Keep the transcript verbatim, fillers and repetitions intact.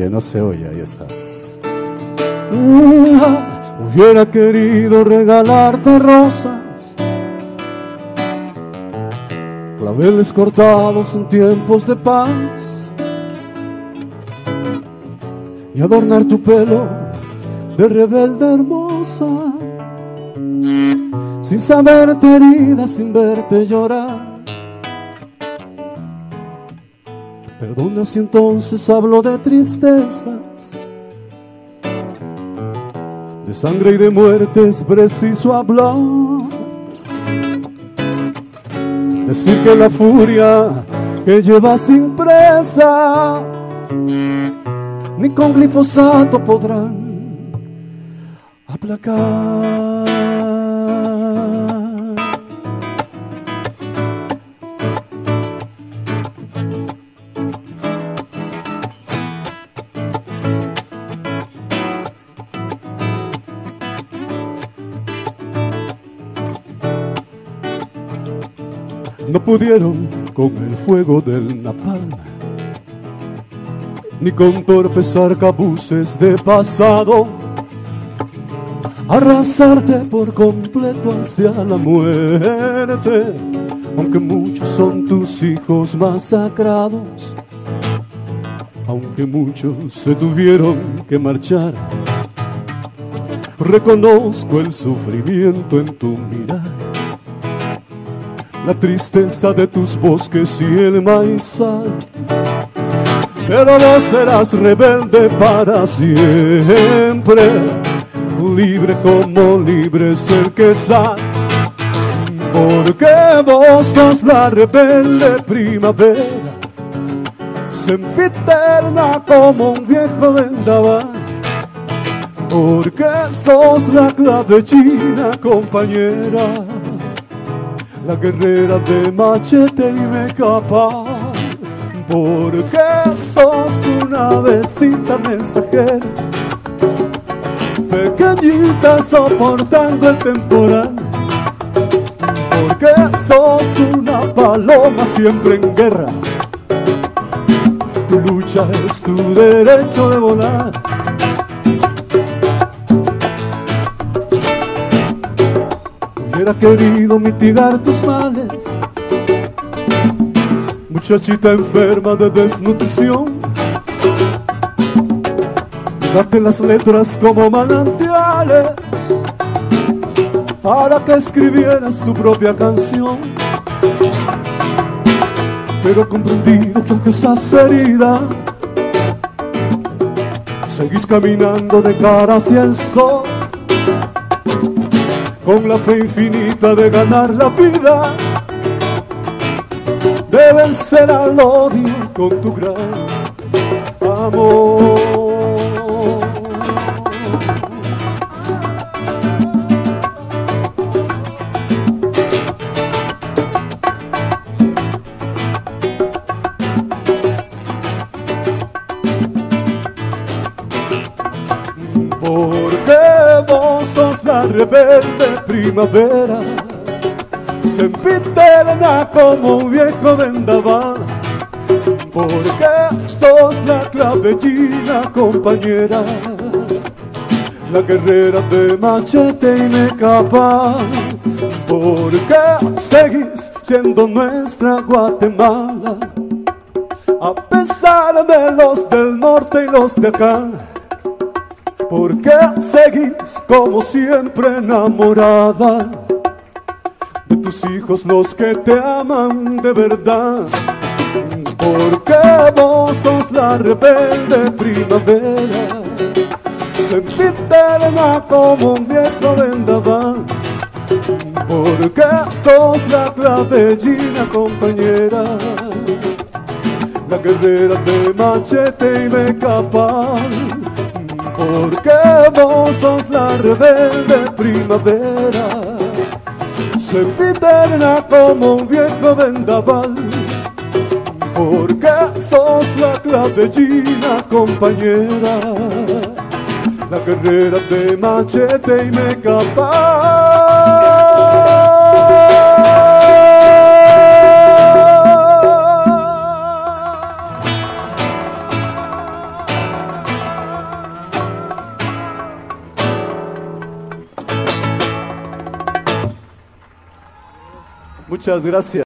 oye, no se oye, ahí estás. Hubiera querido regalarte rosas, claveles cortados en tiempos de paz, y adornar tu pelo de rebelde hermosa, sin saberte herida, sin verte llorar. Perdona si entonces hablo de tristezas, de sangre y de muerte es preciso hablar. Decir que la furia que llevas impresa ni con glifosato podrán aplacar. No pudieron con el fuego del napalm, ni con torpes arcabuces de pasado, arrasarte por completo hacia la muerte. Aunque muchos son tus hijos masacrados, aunque muchos se tuvieron que marchar, reconozco el sufrimiento en tu mirar, la tristeza de tus bosques y el maizal. Pero vos serás rebelde para siempre, libre como libre es el quetzal. Porque vos sos la rebelde primavera, sempiterna como un viejo vendaval. Porque sos la clavellina compañera, la guerrera de machete y mecapal. Porque sos una avecita mensajera, pequeñita soportando el temporal. Porque sos una paloma siempre en guerra, tu lucha es tu derecho de volar. Hubiera querido mitigar tus males, muchachita enferma de desnutrición, darte las letras como manantiales para que escribieras tu propia canción. Pero comprendido que aunque estás herida, seguís caminando de cara hacia el sol, con la fe infinita de ganar la vida, de vencer al odio con tu gran amor. Porque vos sos la rebelde primavera, sempiterna como un viejo vendaval. Porque sos la clavellina compañera, la guerrera de machete y mecapal. Porque seguís siendo nuestra Guatemala, a pesar de los del norte y los de acá. Porque seguís como siempre enamorada de tus hijos, los que te aman de verdad. Porque vos sos la rebelde primavera, sempiterna como un viejo vendaval. Porque sos la clavellina compañera, la guerrera de machete y mecapal. Porque vos sos la rebelde primavera, sempiterna como un viejo vendaval. Porque sos la clavellina compañera, la guerrera de machete y mecapal. Muchas gracias.